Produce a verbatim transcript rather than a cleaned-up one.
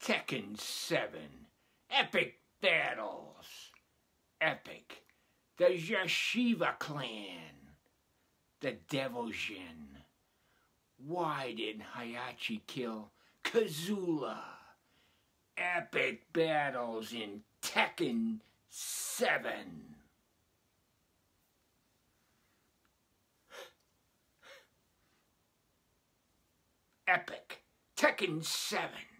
Tekken seven. Epic battles. Epic. The Yeshiva clan. The Devil Jin. Why did Hayachi kill Kazula? Epic battles in Tekken seven. Epic. Tekken seven.